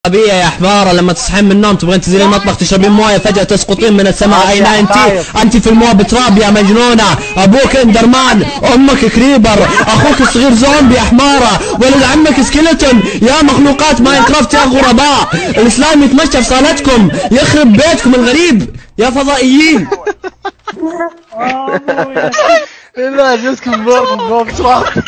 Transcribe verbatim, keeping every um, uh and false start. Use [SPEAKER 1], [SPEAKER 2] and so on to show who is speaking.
[SPEAKER 1] غبية يا حمارة، لما تصحين من النوم تبغين تنزلين المطبخ تشربين مويه فجأة تسقطين من السماء. أين أنت؟ أنت في المويه بتراب يا مجنونة. أبوك اندرمان، أمك كريبر، أخوك الصغير زومبي يا حمارة، ولد عمك سكيلتون. يا مخلوقات ماينكرافت يا غرباء، الإسلام يتمشى في صالتكم، يخرب بيتكم الغريب يا فضائيين.
[SPEAKER 2] لا جزكم بسرعة.